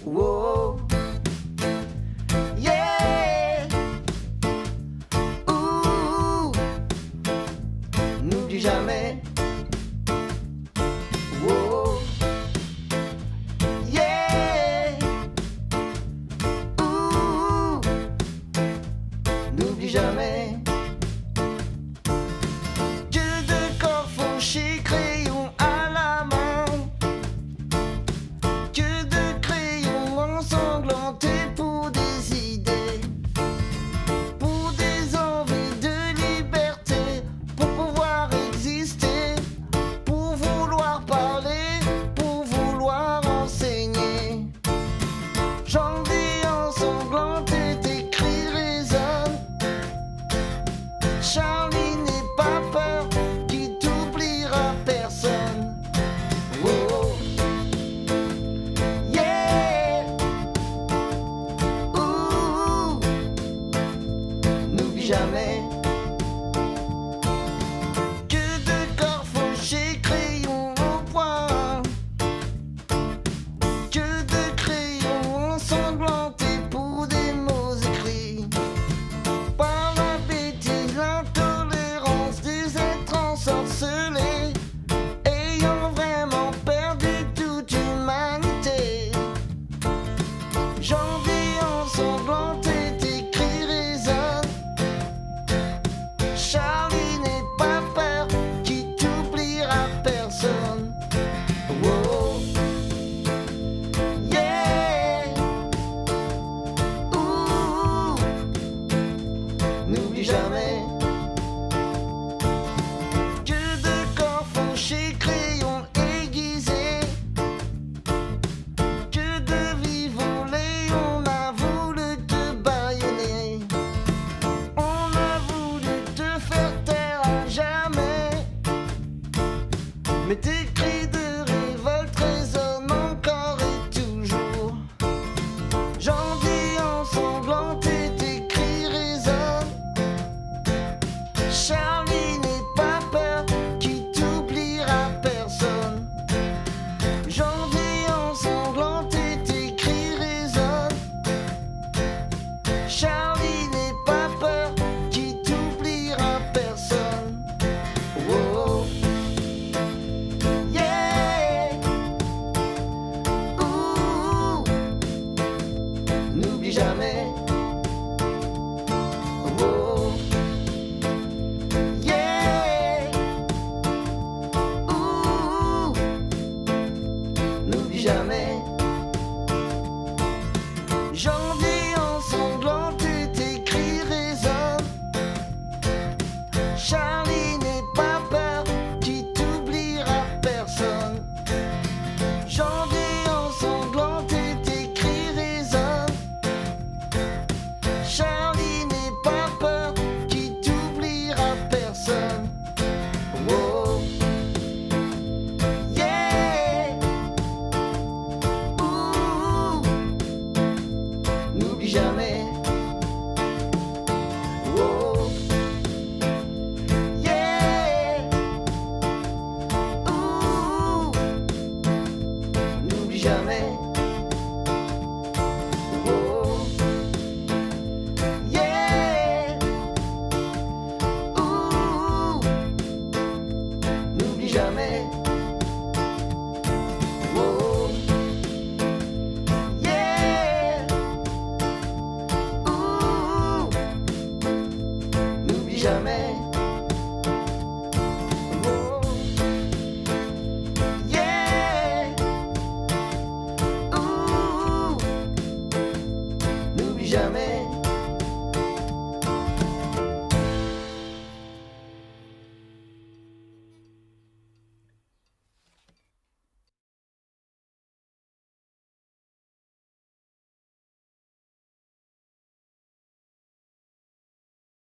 Wow. Yeah. Ouh. N'oublie jamais. Wow. Yeah. Ouh. N'oublie jamais. Dieu de corps fauché, crayon à la main. Que de crayons ensanglantés pour des idées, pour des envies de liberté, pour pouvoir exister, pour vouloir parler, pour vouloir enseigner. J'envie ensanglanté, tes cris résonnent. Charlie n'est pas peur, qui t'oubliera personne. Oh. Yeah. Ouh. N'oublie jamais. Que de corps fauchés, crayon au poing. Que de crayons ensanglantés pour des mots écrits. Par la bêtise, l'intolérance des êtres ensorcelés, ayant vraiment perdu toute humanité. J'envie ensanglanté, tes cris résonnent. Charlie n'est pas peur, qui t'oubliera personne. Wow. Yeah. Ouh. N'oublie jamais.